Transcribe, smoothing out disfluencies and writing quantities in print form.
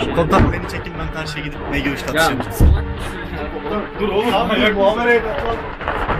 Komutanım beni çekin, ben karşıya gidip MG3 Ya atışıyorum. salak mısın ya? Dur oğlum. Tamam, muamereye kapatalım.